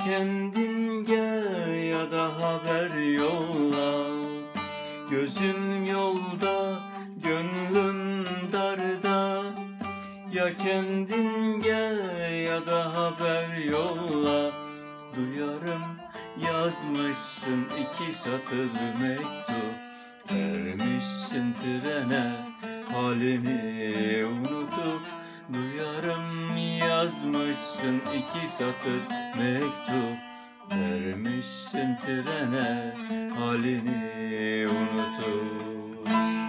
kendin gel ya da haber yolla. Gözüm yolda, gönlüm darda. Ya kendin gel ya da haber yolla. Duyarım yazmışsın 2 satır mektup. Vermişsin trene halini unutup. Duyarım yazmışsın 2 satır mektup. Vermişsin trene halini unutup.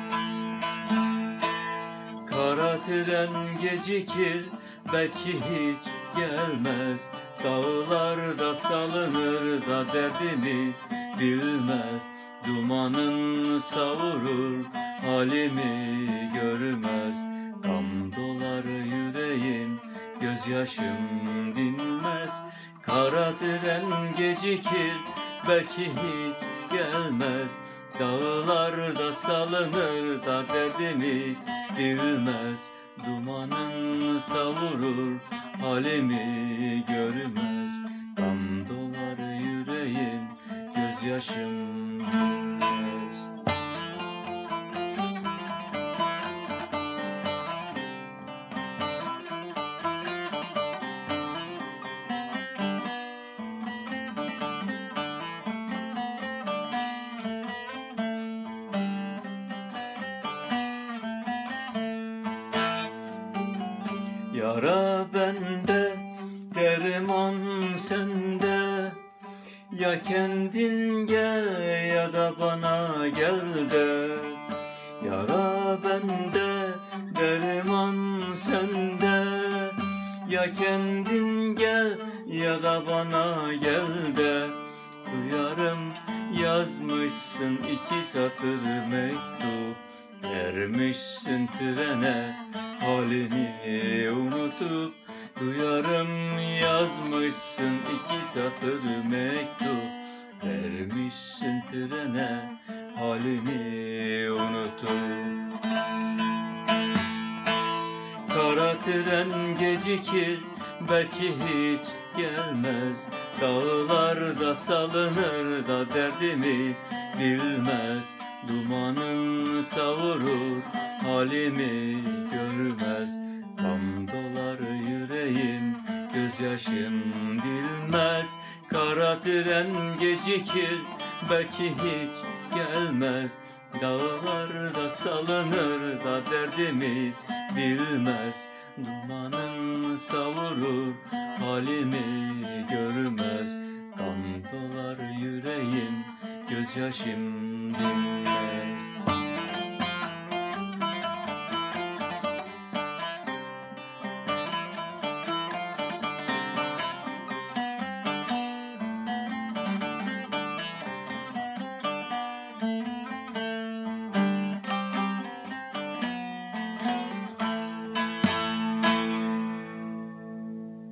Kara tren gecikir, belki hiç gelmez. Dağlarda salınır da derdimi bilmez. Dumanın savurur, halimi görmez. Gam dolar yüreğim, gözyaşım dinmez. Kara tren gecikir, belki hiç gelmez. Dağlarda salınır da derdimi bilmez. Dumanın savurur, halimi görmez. Gam dolar yüreğim, gözyaşım dinmez. Yara bende, derman sende. Ya kendin gel ya da bana gel de. Yara bende, derman sende. Ya kendin gel ya da bana gel de. Duyarım yazmışsın 2 satır mektup. Vermişsin trene halini unutup. Duyarım yazmışsın 2 satır mektup. Vermişsin trene halini unutup. Kara tren gecikir, belki hiç gelmez. Dağlarda salınır da derdimi bilmez. Dumanın savurur, halimi görmez. Gam dolar yüreğim, gözyaşım dinmez. Kara tren gecikir, belki hiç gelmez. Dağlarda salınır da derdimi bilmez. Dumanın savurur, halimi görmez. Gam dolar yüreğim, gözyaşım dinmez.